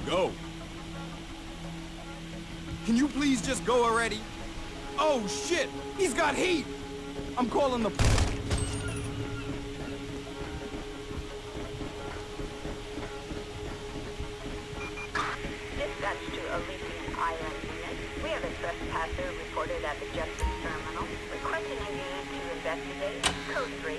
go. Can you please just go already? Oh shit! He's got heat! I'm calling the... Dispatch to Elysian Island unit. We have a trespasser reported at the Justice Terminal. Requesting a unit to investigate. Code 3.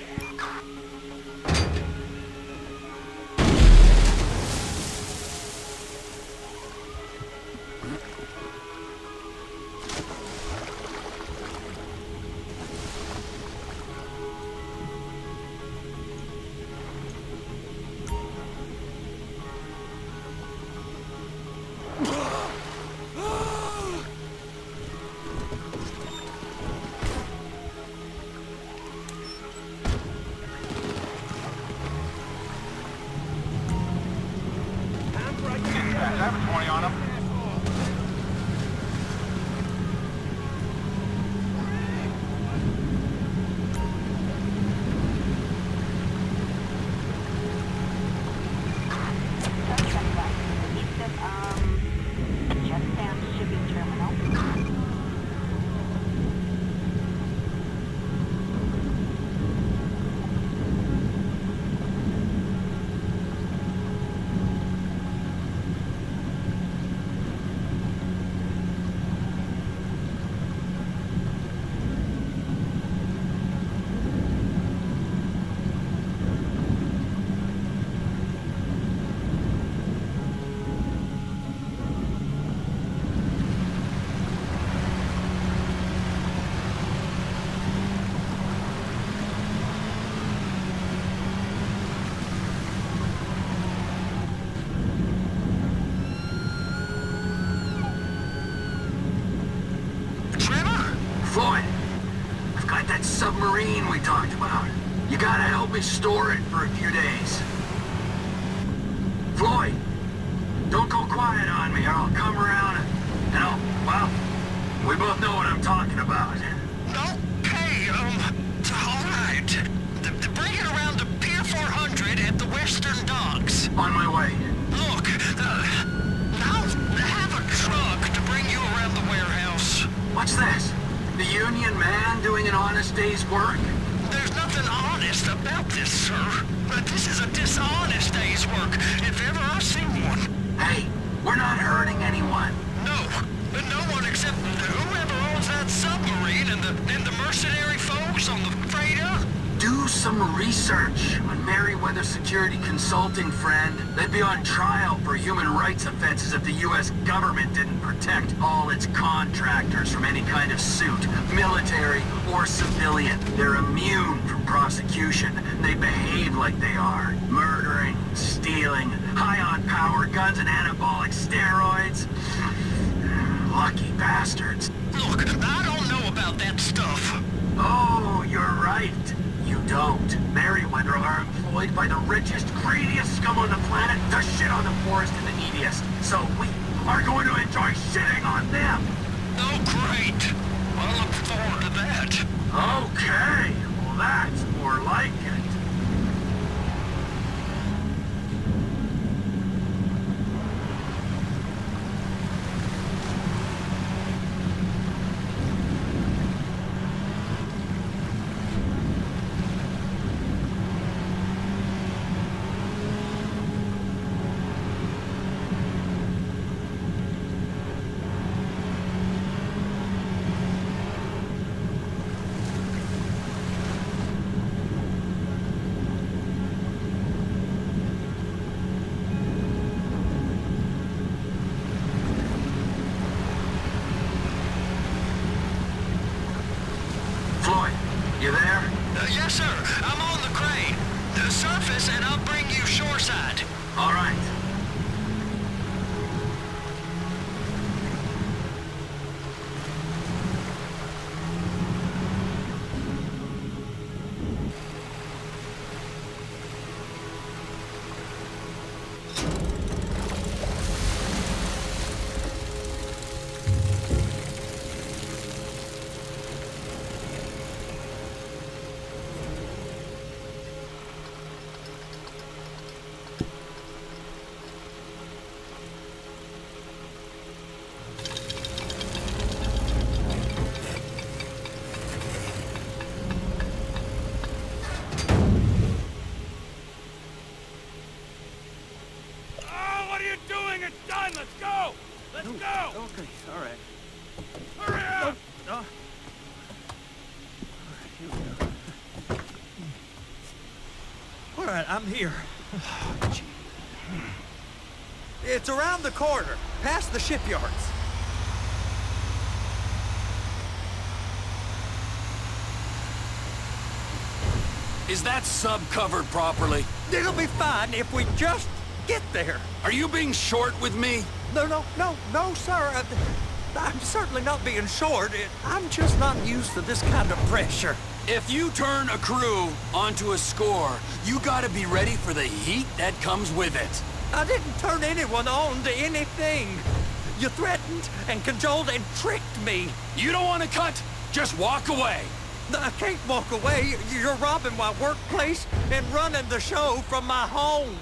Submarine we talked about. You gotta help me store it for a few days. Floyd, don't go quiet on me or I'll come around and I'll, well, we both know what I'm talking about. Okay, all right. Bring it around to Pier 400 at the Western Docks. On my way. Look, now have a truck to bring you around the warehouse. What's this? The union man doing an honest day's work? There's nothing honest about this, sir. But this is a dishonest day's work, if ever I've seen one. Hey, we're not hurting anyone. No, no one except whoever owns that submarine and the mercenary folks on the freighter. Do some research on Merryweather Security Consulting, friend. They'd be on trial for human rights offenses if the U.S. government didn't protect all its contractors from any kind of suit, military or civilian. They're immune from prosecution, and they behave like they are. Murdering, stealing, high on power guns and anabolic steroids. Lucky bastards. Look, I don't know about that stuff. Oh, you're right. You don't. Merryweather are employed by the richest, greediest scum on the planet to shit on the poorest and the neediest. So we are going to enjoy shitting on them. Oh, great. I look forward to that. Okay. Well, that's more like it. You there? Yes, sir. I'm on the crane. Surface and I'll bring you shoreside. All right. right, I'm here. It's around the corner, past the shipyards. Is that sub covered properly? It'll be fine if we just get there. Are you being short with me? No, sir. I'm certainly not being short. I'm just not used to this kind of pressure. If you turn a crew onto a score, you gotta be ready for the heat that comes with it. I didn't turn anyone on to anything. You threatened and cajoled and tricked me. You don't want to cut? Just walk away. I can't walk away. You're robbing my workplace and running the show from my home.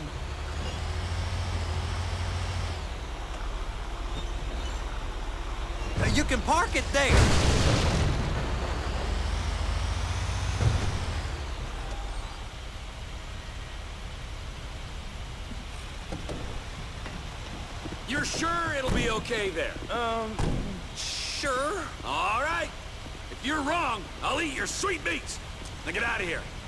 You can park it there. You're sure it'll be okay there? Sure. All right. If you're wrong, I'll eat your sweet meats. Now get out of here.